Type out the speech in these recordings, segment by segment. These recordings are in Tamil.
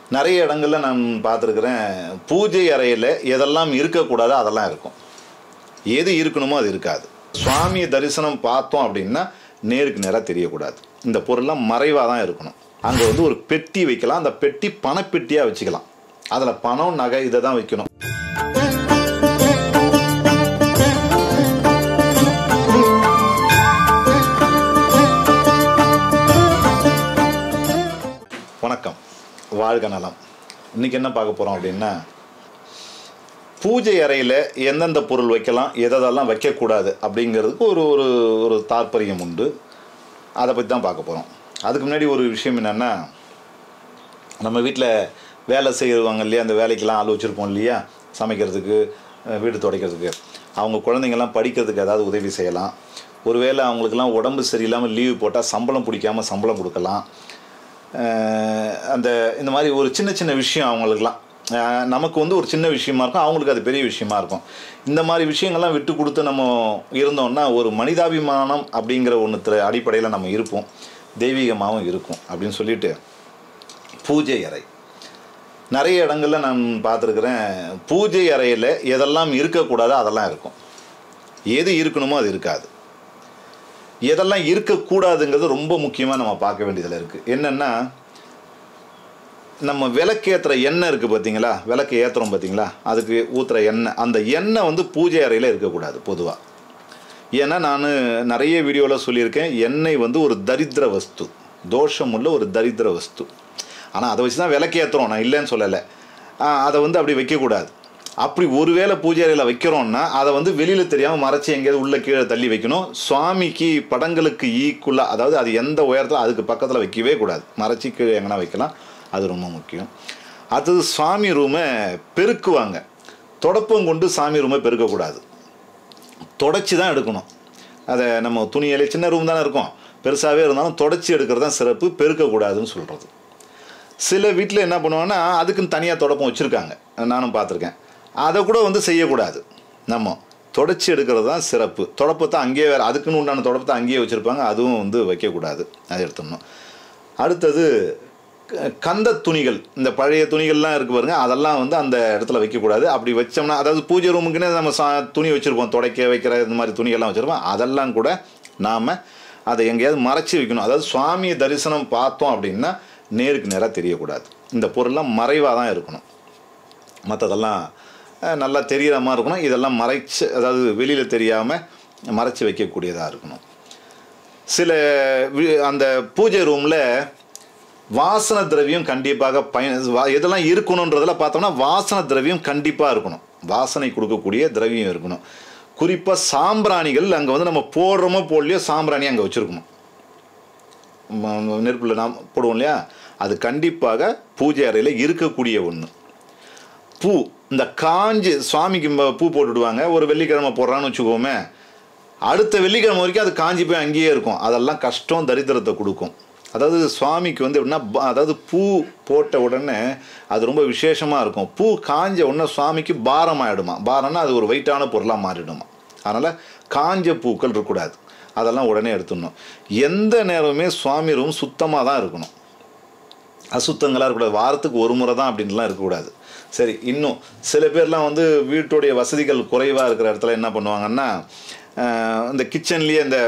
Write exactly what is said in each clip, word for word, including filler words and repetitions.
நிறைய இடங்கள்ல நான் பார்த்துருக்கிறேன், பூஜை அறையில் எதெல்லாம் இருக்கக்கூடாதோ அதெல்லாம் இருக்கும், எது இருக்கணுமோ அது இருக்காது. சுவாமி தரிசனம் பார்த்தோம் அப்படின்னா நேருக்கு நேராக தெரியக்கூடாது, இந்த பொருள்லாம் மறைவாக தான் இருக்கணும். அங்கே வந்து ஒரு பெட்டி வைக்கலாம், அந்த பெட்டி பணப்பெட்டியாக வச்சுக்கலாம், அதில் பணம் நகை இதை தான் வைக்கணும். வணக்கம், வாழ்க நலம். இன்றைக்கி என்ன பார்க்க போகிறோம் அப்படின்னா, பூஜை அறையில் எந்தெந்த பொருள் வைக்கலாம், எதெல்லாம் வைக்கக்கூடாது அப்படிங்கிறதுக்கு ஒரு ஒரு ஒரு தாற்பயம் உண்டு. அதை பற்றி தான் பார்க்க போகிறோம். அதுக்கு முன்னாடி ஒரு விஷயம் என்னென்னா, நம்ம வீட்டில் வேலை செய்வாங்க இல்லையா, அந்த வேலைக்கெல்லாம் ஆள் வச்சுருப்போம் இல்லையா, சமைக்கிறதுக்கு, வீடு துடைக்கிறதுக்கு. அவங்க குழந்தைங்கள்லாம் படிக்கிறதுக்கு ஏதாவது உதவி செய்யலாம். ஒருவேளை அவங்களுக்கெல்லாம் உடம்பு சரியில்லாமல் லீவு போட்டால் சம்பளம் பிடிக்காமல் சம்பளம் கொடுக்கலாம். அந்த இந்த மாதிரி ஒரு சின்ன சின்ன விஷயம் அவங்களுக்கெல்லாம் நமக்கு வந்து ஒரு சின்ன விஷயமா இருக்கும், அவங்களுக்கு அது பெரிய விஷயமா இருக்கும். இந்த மாதிரி விஷயங்கள்லாம் விட்டு கொடுத்து நம்ம இருந்தோம்னா ஒரு மனிதாபிமானம் அப்படிங்கிற ஒன்று அடிப்படையில் நம்ம இருப்போம், தெய்வீகமாகவும் இருக்கும் அப்படின்னு சொல்லிட்டு, பூஜை அறை நிறைய இடங்களில் நான் பார்த்துருக்குறேன். பூஜை அறையில் எதெல்லாம் இருக்கக்கூடாதோ அதெல்லாம் இருக்கும், எது இருக்கணுமோ அது இருக்காது. எதெல்லாம் இருக்கக்கூடாதுங்கிறது ரொம்ப முக்கியமாக நம்ம பார்க்க வேண்டியதில் இருக்குது. என்னென்னா, நம்ம விளக்கேற்றுற எண்ணெய் இருக்குது பார்த்தீங்களா, விளக்கு ஏற்றுறோம் பார்த்தீங்களா, அதுக்கு ஊற்றுற எண்ணெய், அந்த எண்ணெய் வந்து பூஜை அறையில் இருக்கக்கூடாது பொதுவாக. ஏன்னா நான் நிறைய வீடியோவில் சொல்லியிருக்கேன், எண்ணெய் வந்து ஒரு தரித்திர வஸ்து, தோஷம் உள்ள ஒரு தரித்திர வஸ்து. ஆனால் அதை வச்சு தான் விளக்கு ஏற்றுறோம், நான் இல்லைன்னு சொல்லலை. அதை வந்து அப்படி வைக்கக்கூடாது. அப்படி ஒருவேளை பூஜை அறையில் வைக்கிறோன்னா அதை வந்து வெளியில் தெரியாமல் மறைச்சி எங்கேயாவது உள்ளே கீழே தள்ளி வைக்கணும். சுவாமிக்கு படங்களுக்கு ஈக்குவலாக, அதாவது அது எந்த உயரத்தில் அதுக்கு பக்கத்தில் வைக்கவே கூடாது, மறைச்சி கீழே எங்கன்னா வைக்கலாம், அது ரொம்ப முக்கியம். அடுத்தது சுவாமி ரூமை பெருக்குவாங்க, தொடப்பம் கொண்டு சாமி ரூமை பெருக்கக்கூடாது, தொடச்சி தான் எடுக்கணும். அதை நம்ம துணியிலே சின்ன ரூம் தானே இருக்கும், பெருசாகவே இருந்தாலும் தொடச்சி எடுக்கிறது தான் சிறப்பு, பெருக்கக்கூடாதுன்னு சொல்கிறது. சில வீட்டில் என்ன பண்ணுவாங்கன்னா அதுக்குன்னு தனியாக தொடப்பம் வச்சுருக்காங்க, நானும் பார்த்துருக்கேன். அதை கூட வந்து செய்யக்கூடாது, நம்ம தொடச்சி எடுக்கிறது தான் சிறப்பு. தொடப்பத்தை அங்கேயே வேறு அதுக்குன்னு உண்டான தொடப்பத்தை அங்கேயே வச்சுருப்பாங்க, அதுவும் வந்து வைக்கக்கூடாது, அதை எடுத்துடணும். அடுத்தது கந்த துணிகள், இந்த பழைய துணிகள்லாம் இருக்குது பாருங்க, அதெல்லாம் வந்து அந்த இடத்துல வைக்கக்கூடாது. அப்படி வச்சோம்னா, அதாவது பூஜை ரூமுக்குன்னே நம்ம சா துணி வச்சுருப்போம், துடைக்க வைக்கிற இந்த மாதிரி துணிகள்லாம் வச்சுருப்போம், அதெல்லாம் கூட நாம் அதை எங்கேயாவது மறைச்சி வைக்கணும். அதாவது சுவாமியை தரிசனம் பார்த்தோம் அப்படின்னா நேருக்கு நேராக தெரியக்கூடாது, இந்த பொருள்லாம் மறைவாக தான் இருக்கணும். மற்றதெல்லாம் நல்லா தெரிகிற மாதிரி இருக்கணும், இதெல்லாம் மறைச்சு, அதாவது வெளியில் தெரியாமல் மறைச்சி வைக்கக்கூடியதாக இருக்கணும். சில அந்த பூஜை ரூமில் வாசன திரவியம் கண்டிப்பாக பயன் எதெல்லாம் இருக்கணுன்றதில் பார்த்தோம்னா வாசன திரவியம் கண்டிப்பாக இருக்கணும், வாசனை கொடுக்கக்கூடிய திரவியம் இருக்கணும். குறிப்பாக சாம்பிராணிகள் அங்கே வந்து நம்ம போடுறோமோ போடலையோ சாம்பிராணி அங்கே வச்சுருக்கணும், நெருப்பில் நாம் போடுவோம் இல்லையா, அது கண்டிப்பாக பூஜை அறையில் இருக்கக்கூடிய ஒன்று. பூ, இந்த காஞ்சி சுவாமிக்கு பூ போட்டுவிடுவாங்க, ஒரு வெள்ளிக்கிழமை போடுறான்னு வச்சுக்கோமே, அடுத்த வெள்ளிக்கிழமை வரைக்கும் அது காஞ்சி போய் அங்கேயே இருக்கும், அதெல்லாம் கஷ்டம், தரித்திரத்தை கொடுக்கும். அதாவது சுவாமிக்கு வந்து எப்படின்னா, அதாவது பூ போட்ட உடனே அது ரொம்ப விசேஷமாக இருக்கும், பூ காஞ்ச உடனே சுவாமிக்கு பாரம் ஆகிடுமா, பாரம்னா அது ஒரு வெயிட்டான பொருளாக மாறிடுமா. அதனால் காஞ்ச பூக்கள் இருக்கக்கூடாது, அதெல்லாம் உடனே எடுத்துடணும். எந்த நேரமுமே சுவாமி ரூம் சுத்தமாக தான் இருக்கணும், அசுத்தங்களாக இருக்கக்கூடாது, வாரத்துக்கு ஒரு முறை தான் அப்படின்லாம் இருக்கக்கூடாது. சரி, இன்னும் சில பேர்லாம் வந்து வீட்டுடைய வசதிகள் குறைவாக இருக்கிற இடத்துல என்ன பண்ணுவாங்கன்னா, இந்த கிச்சன்லேயே இந்த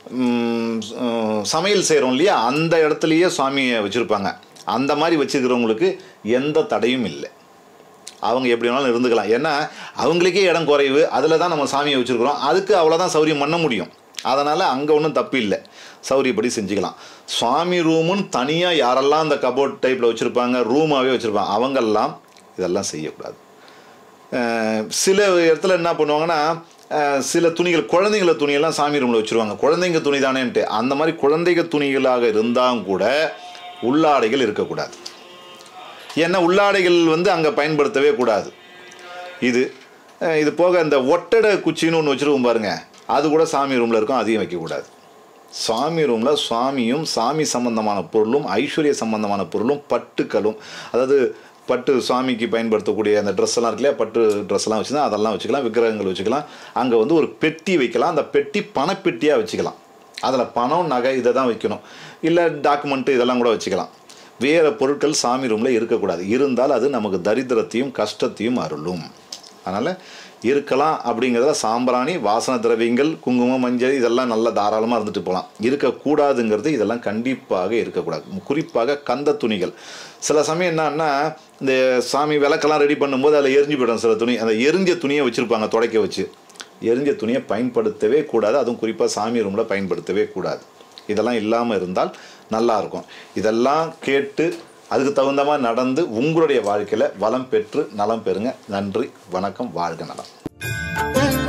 சமையல் செய்கிறோம் இல்லையா, அந்த இடத்துலையே சுவாமியை வச்சுருப்பாங்க. அந்த மாதிரி வச்சுக்கிறவங்களுக்கு எந்த தடையும் இல்லை, அவங்க எப்படி வேணாலும் இருந்துக்கலாம். ஏன்னா அவங்களுக்கே இடம் குறைவு, அதில் தான் நம்ம சாமியை வச்சுருக்குறோம், அதுக்கு அவ்வளோதான் சௌரியம் பண்ண முடியும். அதனால் அங்கே ஒன்றும் தப்பு இல்லை, சௌரியப்படி செஞ்சுக்கலாம். சுவாமி ரூமுன்னு தனியாக யாரெல்லாம் அந்த கபோர்ட் டைப்பில் வச்சுருப்பாங்க, ரூமாகவே வச்சுருப்பாங்க, அவங்கெல்லாம் இதெல்லாம் செய்யக்கூடாது. சில இடத்துல என்ன பண்ணுவாங்கன்னா, சில துணிகள், குழந்தைங்கள துணியெல்லாம் சாமி ரூமில் வச்சுருவாங்க, குழந்தைங்க துணி தானேன்ட்டு. அந்த மாதிரி குழந்தைங்க துணிகளாக இருந்தாலும் கூட உள்ளாடைகள் இருக்கக்கூடாது, ஏன்னா உள்ளாடைகள் வந்து அங்கே பயன்படுத்தவே கூடாது. இது இது போக இந்த ஒட்டடை குச்சின்னு ஒன்று வச்சுருவோம் பாருங்க, அது கூட சாமி ரூமில் இருக்கும், அதையும் வைக்கக்கூடாது. சாமி ரூமில் சுவாமியும் சாமி சம்பந்தமான பொருளும் ஐஸ்வர்ய சம்பந்தமான பொருளும் பட்டுக்களும், அதாவது பட்டு சுவாமிக்கு பயன்படுத்தக்கூடிய அந்த ட்ரெஸ்ஸெல்லாம் இருக்கு இல்லையா, பட்டு ட்ரெஸ்ஸெல்லாம் வச்சுதான் அதெல்லாம் வச்சுக்கலாம், விக்கிரகங்கள் வச்சுக்கலாம். அங்கே வந்து ஒரு பெட்டி வைக்கலாம், அந்த பெட்டி பணப்பெட்டியாக வச்சுக்கலாம், அதில் பணம் நகை இதை தான் வைக்கணும், இல்லை டாக்குமெண்ட்டு இதெல்லாம் கூட வச்சுக்கலாம். வேறு பொருட்கள் சாமி ரூமில் இருக்கக்கூடாது. இருந்தால் அது நமக்கு தரித்திரத்தையும் கஷ்டத்தையும் அருளும். அதனால் இருக்கலாம் அப்படிங்கிறத சாம்பிராணி, வாசன திரவியங்கள், குங்குமம், மஞ்சள் இதெல்லாம் நல்லா தாராளமாக இருந்துட்டு போகலாம். இருக்கக்கூடாதுங்கிறது இதெல்லாம் கண்டிப்பாக இருக்கக்கூடாது. குறிப்பாக கந்த துணிகள். சில சமயம் என்னன்னா இந்த சாமி விளக்கெல்லாம் ரெடி பண்ணும்போது அதில் எரிஞ்சு போய்டும் சில துணி. அந்த எரிஞ்ச துணியை வச்சுருப்பாங்க துடைக்க வச்சு. எரிஞ்ச துணியை பயன்படுத்தவே கூடாது. அதுவும் குறிப்பாக சாமி ரூமில் பயன்படுத்தவே கூடாது. இதெல்லாம் இல்லாமல் இருந்தால் நல்லாயிருக்கும். இதெல்லாம் கேட்டு அதுக்கு தகுந்த மாதிரி நடந்து உங்களுடைய வாழ்க்கையில் வளம் பெற்று நலம் பெறுங்க. நன்றி, வணக்கம், வாழ்க நலம்.